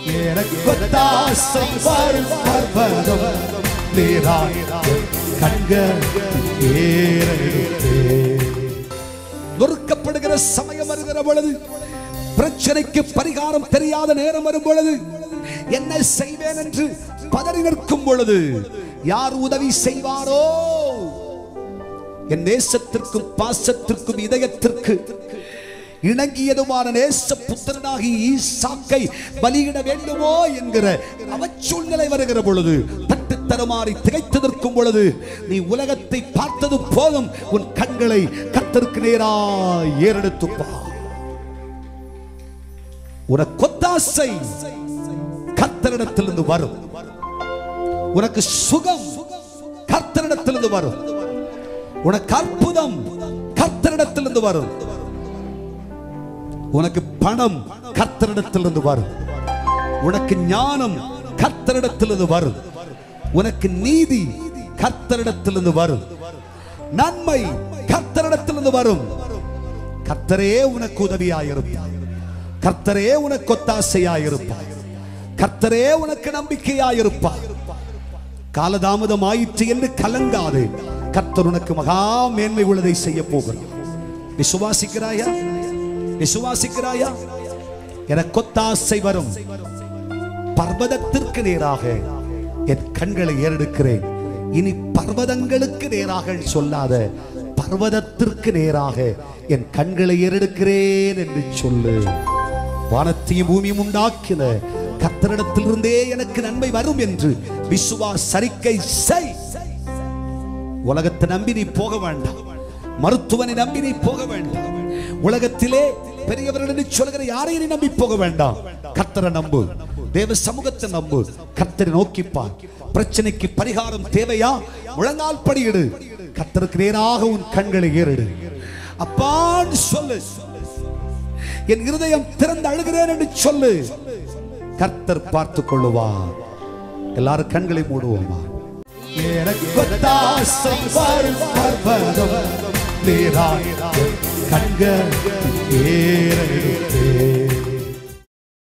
எனக்கொத்தாசை வரும் பர்வதம் நீராய் கண்கள் ஏறெடுத்தேன். நொறுக்கப்படுகிற சமயம் வருகிற பொழுது, பிரச்சனைக்கு பரிகாரம் தெரியாத நேரம் வரும் பொழுது, என்ன செய்வேன் என்று பதறி நிற்கும் பொழுது யார் உதவி செய்வாரோ? என் நேசத்திற்கும் பாசத்திற்கும் இதயத்திற்கு இணங்கியதுமான நேச புத்திரனாகி ஈசாக்கை பலியிட வேண்டுமோ என்கிற அவச்சூழ்நிலை வருகிற பொழுது, தட்டு தருமாறி திகைத்து நிற்கும் பொழுது, நீ உலகத்தை பார்த்தது போதும், உன் கண்களை கர்த்தருக்கு நேராய் ஏறெடுத்து பார். உனக்கு ஒத்தாசை கர்த்தரிடத்திலிருந்து வரும். உனக்கு சுகம் கர்த்தரிடத்திலிருந்து வரும். உனக்கு அற்புதம் கர்த்தரிடத்திலிருந்து வரும். உனக்கு பணம் கர்த்தரிடத்திலிருந்து வரும். உனக்கு ஞானம் கர்த்தரிடத்திலிருந்து வரும். உனக்கு நீதி கர்த்தரிடத்திலிருந்து வரும். நன்மை கர்த்தரிடத்திலிருந்து வரும். கர்த்தரே உனக்கு உதவியாயிருப்பார். கர்த்தரே உனக்கு ஒத்தாசையாயிருப்பார். கர்த்தரே உனக்கு நம்பிக்கையாயிருப்பார். காலதாமதம் ஆயிற்று என்று கலங்காது. கர்த்தர் உனக்கு மகா மேன்மை உள்ளதை செய்ய போகிறார். விசுவாசிக்கிறாயா? விசுவாசிக்கிறாயா? எனக்கு ஒத்தாசை வரும். பர்வதத்திற்கு நேராக என் கண்களை ஏறெடுக்கிறேன். இனி பர்வதங்களுக்கு நேராக சொல்லாத, பர்வதத்திற்கு நேராக என் கண்களை ஏறெடுக்கிறேன் என்று சொல்லு. வானத்தையும் பூமியும் உண்டாக்கின கர்த்தரிடத்திலிருந்தே எனக்கு நன்மை வரும் என்று விசுவாச அறிக்கை செய். உலகத்தை நம்பி நீ போக வேண்டாம். மருத்துவனை நம்பி நீ போக வேண்டாம். உலகத்திலே பெரியவர்கள் சொல்கிற யாரையும் நீ நம்பி போக வேண்டாம். கர்த்தரை நம்பு. தேவ சமூகத்தை நம்பு. கர்த்தரை நோக்கிப்பார். பிரச்சனைக்கு பரிகாரம் தேவையா? முழங்கால் படியிடு. கர்த்தருக்கு நேராக உன் கண்களை ஏறிடு. அப்பான்னு சொல்லு. என் இருதயம் திறந்து அழுகிறேன் என்று சொல்லு. கர்த்தர் பார்த்துக் கொள்ளுவார். எல்லாரும் கண்களை மூடுவோமா? எனக்கொத்தாசை வரும் பர்வதம் நீராய் கண்கள் ஏறெடுத்தேன்.